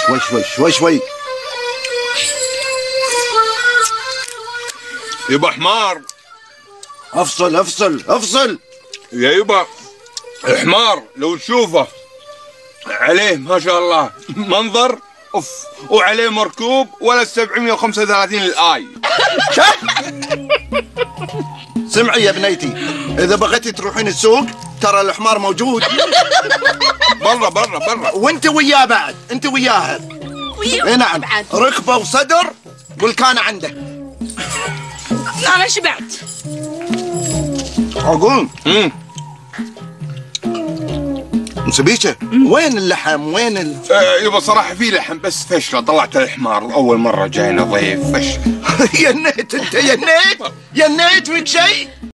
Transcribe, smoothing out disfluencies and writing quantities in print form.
شوي شوي شوي شوي. يبا حمار. افصل افصل افصل يا يبا الحمار لو تشوفه عليه ما شاء الله منظر اوف، وعليه مركوب ولا 735 الاي. سمعي يا بنيتي، اذا بغيتي تروحين السوق ترى الحمار موجود. برا برا برا. وانت وياه بعد، انت وياها. اي نعم، ركبه وصدر والكان عنده. انا شبعت. اقوم. مسبيشه، وين اللحم؟ وين يبا صراحه في لحم بس فشله، طلعت الحمار اول مره جاينا ضيف فشله. ينيت انت، ينيت فيك شيء؟